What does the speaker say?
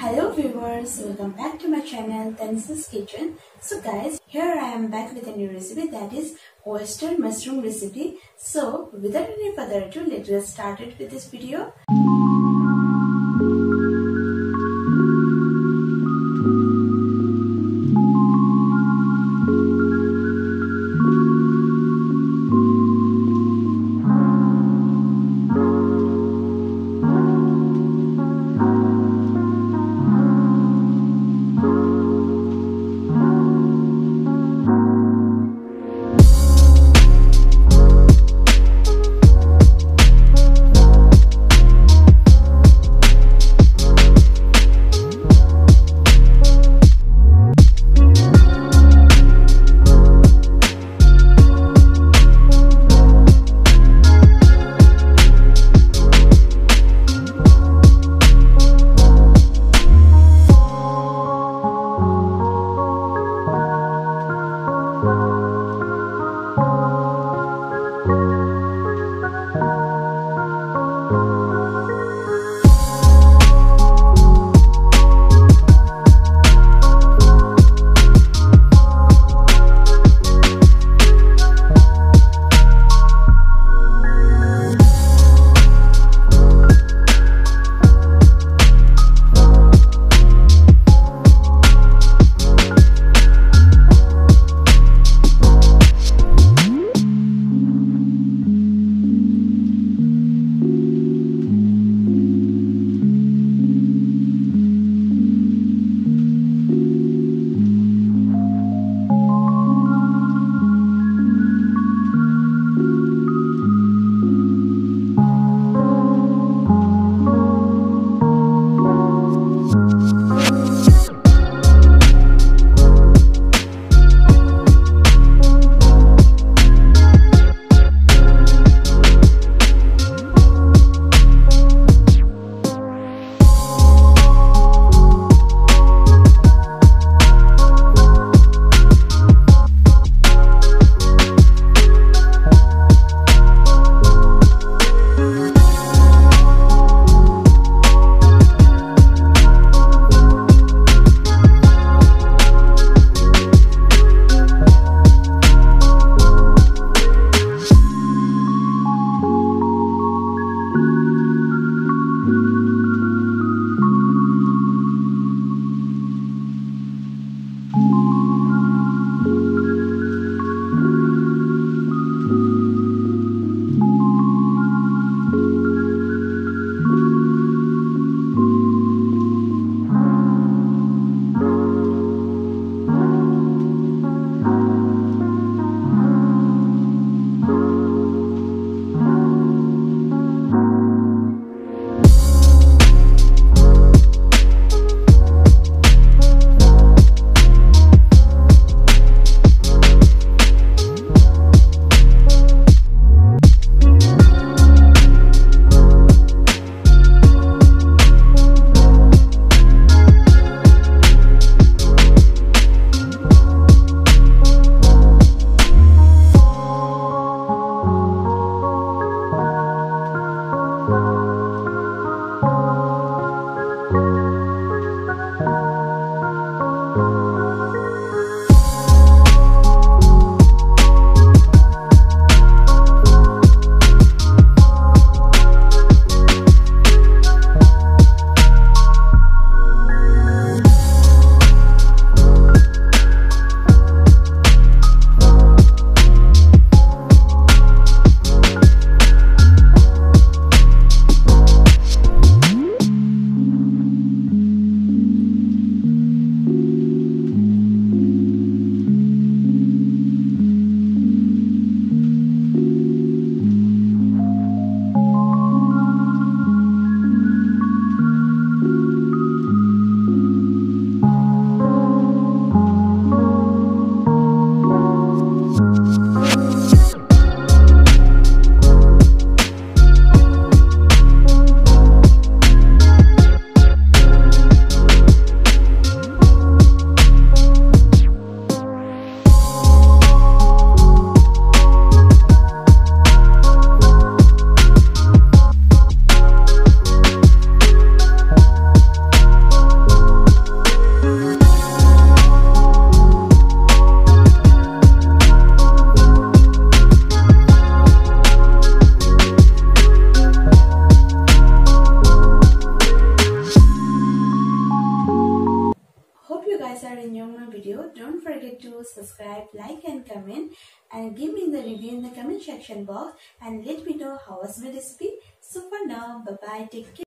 Hello viewers, welcome back to my channel Tanis's Kitchen. So guys, here I am back with a new recipe, that is oyster mushroom recipe. So without any further ado, let's get started with this video. So don't forget to subscribe, like and comment, and give me the review in the comment section box and let me know how was my recipe. So for now, bye bye, take care.